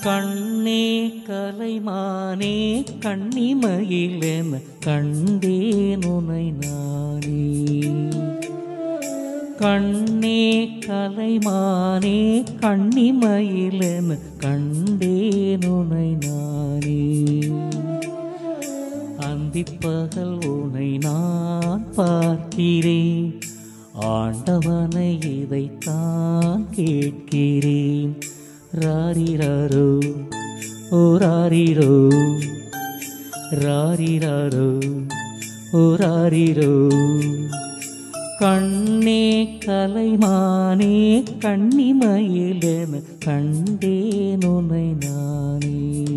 கண்ணே கலைமானே கண்ணிமயிலென கண்டேன் உனை நானே. கண்ணே கலைமானே கண்ணிமயிலென கண்டேன் உனை நானே. அந்திப்பகல் உனை நான் பார்க்கிறேன், ஆண்டவனை இதைத்தான் கேட்கிறேன். ராரிரோ ஓ ராரிரோ, ராரிரோ ஓ ராரிரோ. கண்ணே கலைமானே கண்ணிமயிலென கண்டேன் உனை நானே.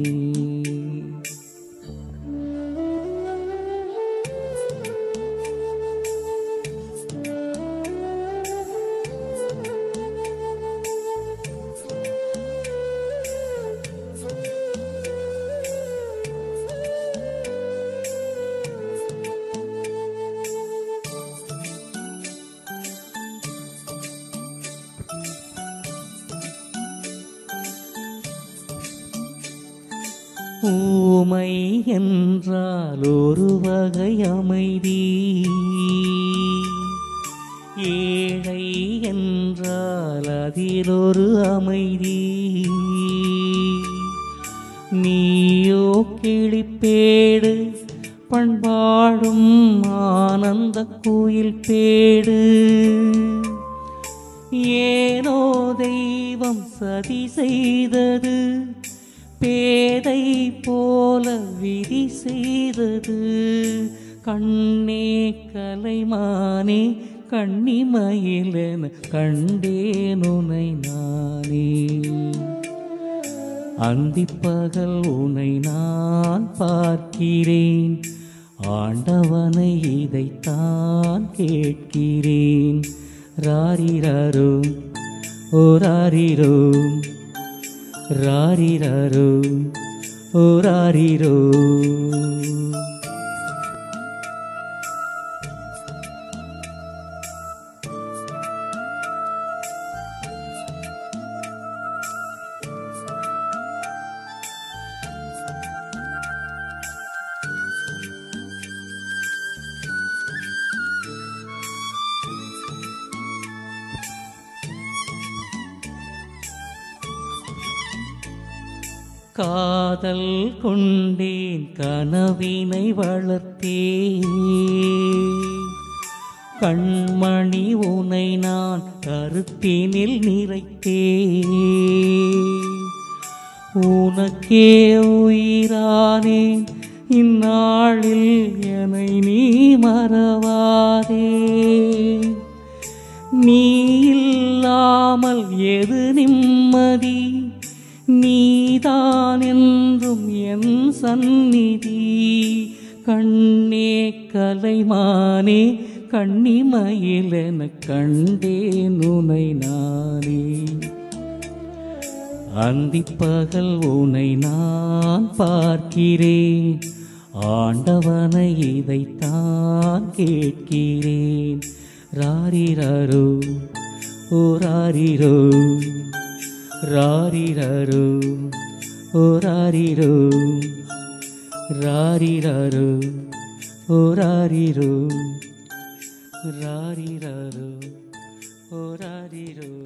ஊமை என்றால் ஒரு வகை அமைதி, ஏழை என்றால் அதில் ஒரு அமைதி. நீயோ கிளிப்பேடு பண்பாடும் ஆனந்த குயில் பேடு. ஏனோ தெய்வம் சதி செய்தது, பேதை போல விதி செய்தது. கண்ணே கலைமானே கண்ணிமயிலென கண்டேன் உனை நானே. அந்திப்பகல் உனை நான் பார்க்கிறேன், ஆண்டவனை இதைத்தான் கேட்கிறேன். ராரிரோ ஓ ராரிரோ, ராரிரோ ஓ ராரிரோ. காதல் கொண்டேன் கனவினை வளர்த்தேன், கண்மணி உனை நான் கருத்தினில் நிறைத்தேன். உனக்கே உயிரானேன் இந்நாளில் என்னை நீ மறவாதே. நீ இல்லாமல் எது நிம்மதி, நீதான் என்றும் என் சந்நிதி. கண்ணே கலைமானே கண்ணிமயிலென கண்டேன் உனை நானே. அந்திப்பகல் உனை நான் பார்க்கிறேன், ஆண்டவனை இதைத்தான் கேட்கிறேன். ராரிரோ ஓ ராரிரோ, ராரிரோ ஓ ராரிரோ, ராரிரோ ஓ ராரிரோ, ராரிரோ ஓ ராரிரோ.